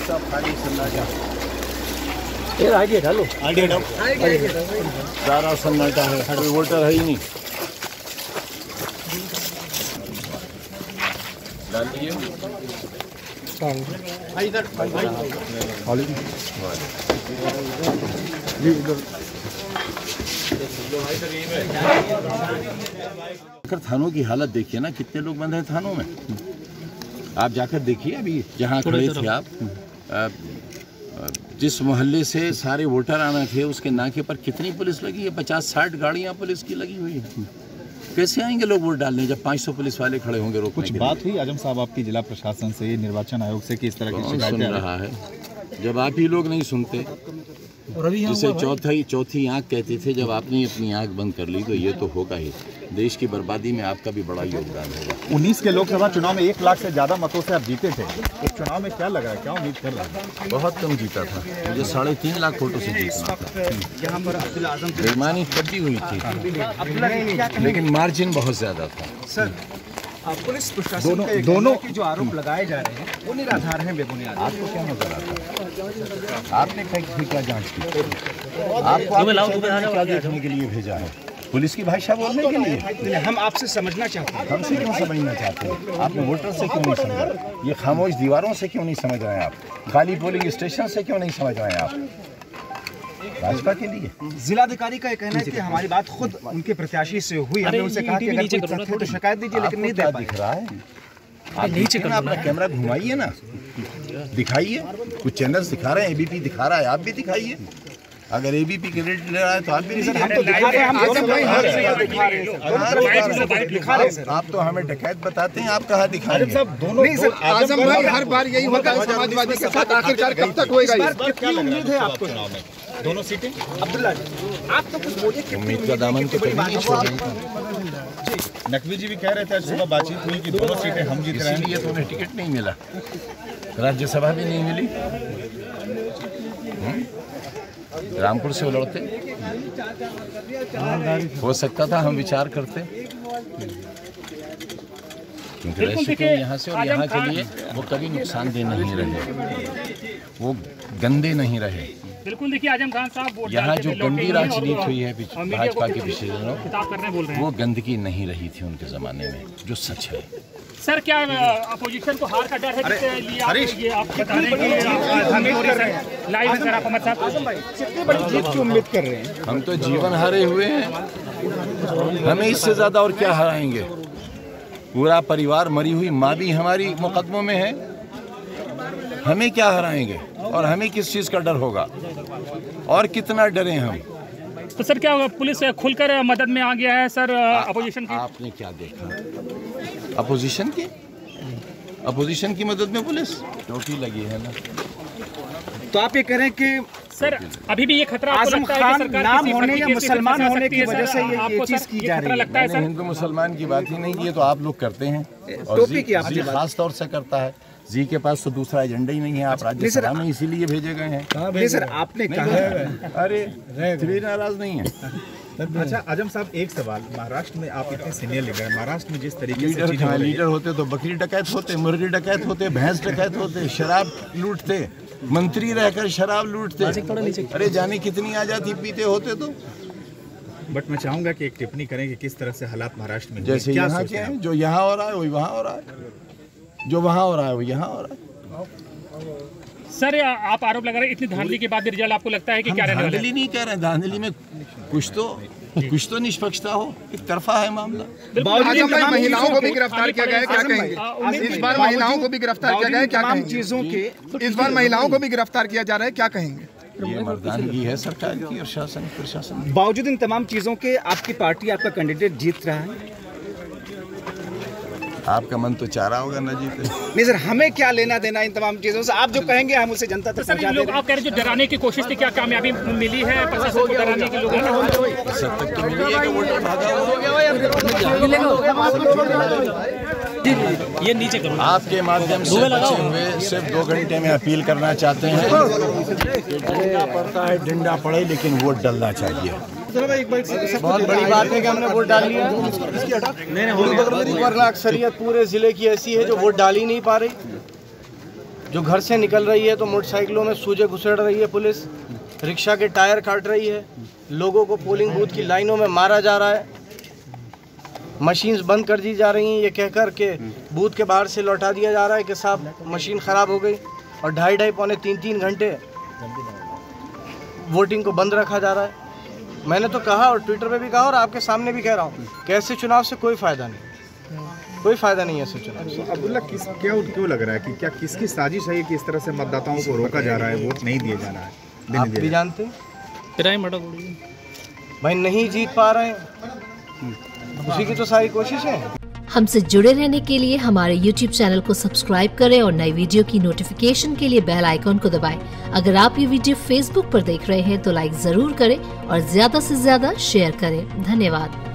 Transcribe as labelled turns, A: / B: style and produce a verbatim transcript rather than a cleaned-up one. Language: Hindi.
A: सब खाली सन्नाटा
B: ये आगे डालो
A: आगे डालो सारा सन्नाटा है, कोई वोटर है ही नहीं। डालिए इधर थानों की हालत देखिए ना, कितने लोग बंद हैं थानों में। आप जाकर देखिए, अभी जहाँ खड़े थे आप, जिस मोहल्ले से सारे वोटर आना थे उसके नाके पर कितनी पुलिस लगी है? पचास साठ गाड़ियाँ पुलिस की लगी हुई है। कैसे आएंगे लोग वोट डालने जब पाँच सौ पुलिस वाले खड़े होंगे रोकने?
C: कुछ बात हुई आजम साहब आपकी जिला प्रशासन से, निर्वाचन आयोग से कि इस तरह की शिकायतें
A: सुन रहा है? जब आप ही लोग नहीं सुनते, जिसे चौथी चौथी आंख कहते थे, जब आपने अपनी आंख बंद कर ली तो ये तो होगा ही। देश की बर्बादी में आपका भी बड़ा योगदान होगा।
C: उन्नीस के लोकसभा चुनाव में एक लाख से ज्यादा मतों से आप जीते थे, इस चुनाव में क्या लग रहा है, क्या उम्मीद कर रहे हैं?
A: बहुत कम जीता था, मुझे साढ़े तीन लाख वोटों से जीतना था। बेईमानी कटी हुई थी, लेकिन मार्जिन बहुत ज्यादा था।
D: सर, पुलिस प्रशासन दोनों दोनों के जो आरोप लगाए जा रहे हैं वो निराधार हैं, बेबुनियाद।
A: आपको क्या नजर आता है? आपने क्या जांच की? आपको क्या देखने के लिए भेजा है? पुलिस की भाषा बोलने के लिए?
D: हम आपसे समझना चाहते हैं।
A: हमसे क्यों समझना चाहते हैं? आपने वोटर से क्यों नहीं समझा? ये खामोश दीवारों से क्यों नहीं समझ रहे हैं आप? खाली पोलिंग स्टेशन से क्यों नहीं समझ रहे हैं आप? भाजपा के लिए
D: जिलाधिकारी का ये कहना है कि हमारी बात खुद उनके प्रत्याशी से हुई, हमने उनसे कहा कि अगर कोई तथ्य है तो शिकायत दीजिए, लेकिन नहीं दे
A: दिख रहा है। आप नीचे ना, अपना कैमरा घुमाइए ना, दिखाइए। कुछ चैनल्स दिखा रहे हैं, एबीपी दिखा रहा है, आप भी दिखाइए। अगर एबीपी क्रेडिट ले रहा है तो आप भी
D: हम तो दिखा रहे हैं, हम दोनों दिखा रहे हैं।
A: आप तो हमें डकैत बताते हैं, आप कहाँ दिखा रहे हैं?
D: दोनों नहीं सर, आजम भाई हर बार यही होता है समाजवादी के साथ, आखिरकार कब तक होएगा? इस बार कितनी उम्मीद है आपको चुनाव में? दोनों सीटें अब्दुल्ला जी, आप तो कुछ बोलिए।
A: उम्मीद का दामन तो
C: नकवी जी भी कह रहे थे, आज सुबह बातचीत हुई कि दोनों सीटें हम जीत रहे हैं,
A: इसलिए तो उन्हें टिकट नहीं मिला, राज्यसभा भी नहीं मिली। रामपुर से वो लड़ते, हो सकता था हम विचार करते, क्योंकि रह चुके यहाँ से और यहाँ के लिए वो कभी नुकसानदेह नहीं रहे, वो गंदे नहीं रहे।
B: बिल्कुल। देखिए आजम खान साहब,
A: यहाँ जो गंदी राजनीति हुई है भाजपा के पिछले दिनों, वो गंदगी नहीं रही थी उनके ज़माने में, जो सच है।
B: सर, क्या अपोजिशन को हार का डर है, जिसके लिए आप ये आप बता रहे हैं कि लाइव है? सर, आप अमर साहब
D: कितनी बड़ी जीत की उम्मीद कर रहे हैं?
A: हम तो जीवन हारे हुए हैं, हमें इससे ज़्यादा और क्या हराएंगे? पूरा परिवार, मरी हुई माँ भी हमारी मुकदमों में है, हमें क्या हराएंगे? और हमें किस चीज़ का डर होगा? और कितना डरें हम?
B: तो सर, क्या पुलिस खुलकर मदद में आ गया है सर अपोजिशन की?
A: आपने क्या देखा अपोजिशन की? अपोजिशन की मदद में पुलिस चौकी लगी है ना।
D: तो आप ये कह रहे हैं कि
B: सर अभी भी ये खतरा
D: आजम खान नाम होने या मुसलमान होने की वजह से ये, ये चीज की जा रही है?
B: लगता है सर,
A: हिंदू मुसलमान की बात ही नहीं, ये तो आप लोग करते हैं,
D: टोपी की आपने
A: खास तौर से करता है। जी के पास तो दूसरा एजेंडा ही नहीं है, आप राज्यसभा में इसीलिए भेजे गए हैं।
D: नहीं सर, आपने कहा,
A: अरे भी नाराज नहीं है।
C: अच्छा आजम साहब, एक सवाल, महाराष्ट्र में आप इतने सीनियर लीडर, महाराष्ट्र में जिस तरीके
A: लीडर से लीडर होते तो बकरी डकैत होते, मुर्गी डकैत होते, भैंस डकैत होते, शराब लूटते, मंत्री रहकर शराब लूटते, अरे जाने कितनी आजादी पीते होते तो।
C: बट मैं चाहूंगा कि एक टिप्पणी करें कि किस तरह से हालात महाराष्ट्र में,
A: जैसे यहाँ के हैं, जो यहाँ हो रहा है वही वहाँ हो रहा है, जो वहाँ हो रहा है वो यहाँ हो रहा है।
B: सर, आप आरोप लगा रहे हैं, इतनी धांधली के बाद रिजल्ट आपको लगता है कि क्या रहने वाला है?
A: धांधली नहीं कह रहे हैं, धांधली में कुछ तो कुछ तो निष्पक्षता हो, एक तरफा है मामला।
D: आजम भाई, महिलाओं को भी गिरफ्तार किया गया है, क्या कहेंगे? इस बार महिलाओं को भी गिरफ्तार किया गया है, क्या कहेंगे? चीजों के इस बार महिलाओं को भी गिरफ्तार किया जा रहा है, क्या कहेंगे?
A: ये मर्दानगी है सरकार की और शासन प्रशासन।
D: बावजूद इन तमाम चीजों के आपकी पार्टी, आपका कैंडिडेट जीत रहा है।
A: आपका मन तो चाह रहा होगा ना जीते।
D: नहीं सर, हमें क्या लेना देना इन तमाम चीजों से? आप जो कहेंगे हम उसे जनता तक पहुंचा देंगे।
B: आप कह रहे हैं जो डराने की कोशिश थी, क्या कामयाबी मिली है प्रशासन को डराने के लोगों को?
A: सब तक तो मिली है कि वोटर भागा
B: ये नीचे करो।
A: आपके माध्यम से बचे हुए सिर्फ दो घंटे में अपील करना चाहते हैं कि डंडा पड़ता है, डंडा पड़े, लेकिन वोट डलना चाहिए।
E: बहुत बड़ी बात है कि हमने वोट डाल लिया। नहीं नहीं, अक्सरियत पूरे जिले की ऐसी है जो वोट डाल ही नहीं पा रही। जो घर से निकल रही है तो मोटरसाइकिलों में सूजे घुसेड़ रही है पुलिस, रिक्शा के टायर काट रही है, लोगों को पोलिंग बूथ की लाइनों में मारा जा रहा है, मशीन्स बंद कर दी जा रही हैं ये कहकर के बूथ के बाहर से लौटा दिया जा रहा है कि साहब मशीन ख़राब हो गई, और ढाई ढाई पौने तीन तीन घंटे वोटिंग को बंद रखा जा रहा है। मैंने तो कहा और ट्विटर पे भी कहा और आपके सामने भी कह रहा हूँ कि ऐसे चुनाव से कोई फ़ायदा नहीं, कोई फ़ायदा नहीं है ऐसे चुनाव से।
C: अब्दुल्ला, किस क्या क्यों लग रहा है कि क्या किसकी साजिश है कि इस तरह से मतदाताओं को रोका जा रहा है, वोट नहीं दिए जा रहा है?
E: आप भी जानते हैं भाई नहीं जीत पा रहे हैं, उसी की तो सारी कोशिश है।
F: हमसे जुड़े रहने के लिए हमारे यूट्यूब चैनल को सब्सक्राइब करें और नई वीडियो की नोटिफिकेशन के लिए बेल आइकॉन को दबाएं। अगर आप ये वीडियो फेसबुक पर देख रहे हैं तो लाइक जरूर करें और ज्यादा से ज्यादा शेयर करें। धन्यवाद।